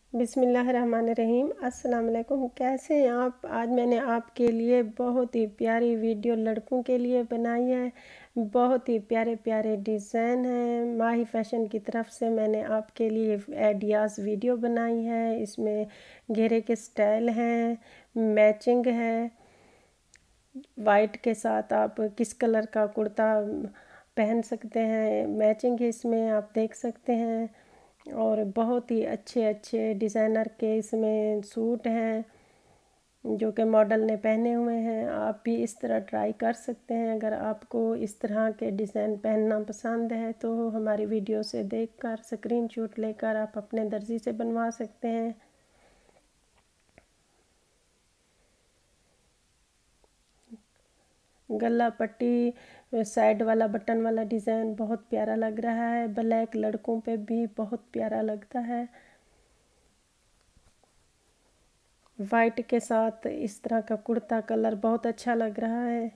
बिस्मिल्लाहिर्रहमानिर्रहीम। अस्सलाम वालेकुम। कैसे हैं आप? आज मैंने आपके लिए बहुत ही प्यारी वीडियो लड़कों के लिए बनाई है। बहुत ही प्यारे प्यारे डिज़ाइन हैं। माही फैशन की तरफ से मैंने आपके लिए आइडियाज़ वीडियो बनाई है। इसमें घेरे के स्टाइल हैं, मैचिंग है। वाइट के साथ आप किस कलर का कुर्ता पहन सकते हैं, मैचिंग इसमें आप देख सकते हैं। और बहुत ही अच्छे अच्छे डिज़ाइनर के इसमें सूट हैं जो कि मॉडल ने पहने हुए हैं। आप भी इस तरह ट्राई कर सकते हैं। अगर आपको इस तरह के डिज़ाइन पहनना पसंद है तो हमारी वीडियो से देखकर स्क्रीनशॉट लेकर आप अपने दर्जी से बनवा सकते हैं। गला पट्टी साइड वाला बटन वाला डिज़ाइन बहुत प्यारा लग रहा है। ब्लैक लड़कों पे भी बहुत प्यारा लगता है। वाइट के साथ इस तरह का कुर्ता कलर बहुत अच्छा लग रहा है।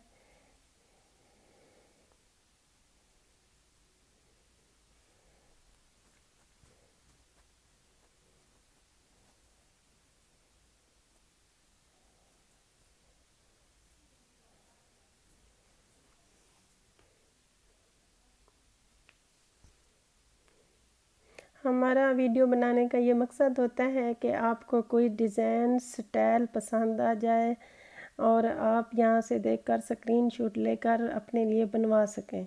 हमारा वीडियो बनाने का ये मकसद होता है कि आपको कोई डिज़ाइन स्टाइल पसंद आ जाए और आप यहाँ से देखकर स्क्रीनशॉट लेकर अपने लिए बनवा सकें।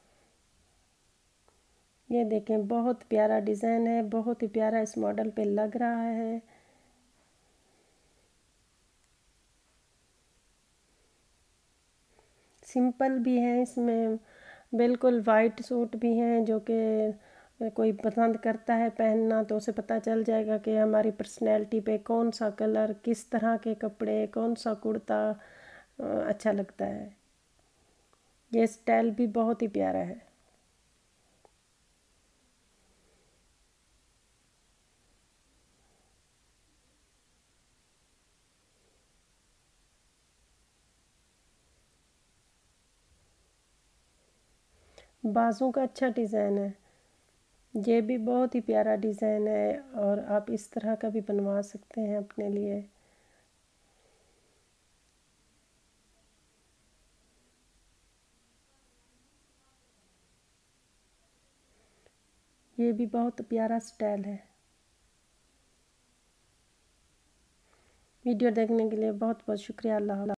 ये देखें, बहुत प्यारा डिज़ाइन है, बहुत ही प्यारा इस मॉडल पे लग रहा है। सिंपल भी हैं इसमें, बिल्कुल वाइट सूट भी हैं जो कि कोई पसंद करता है पहनना तो उसे पता चल जाएगा कि हमारी पर्सनैलिटी पे कौन सा कलर, किस तरह के कपड़े, कौन सा कुर्ता अच्छा लगता है। ये स्टाइल भी बहुत ही प्यारा है। बाजू का अच्छा डिज़ाइन है। ये भी बहुत ही प्यारा डिज़ाइन है और आप इस तरह का भी बनवा सकते हैं अपने लिए। ये भी बहुत प्यारा स्टाइल है। वीडियो देखने के लिए बहुत बहुत शुक्रिया। अल्लाह।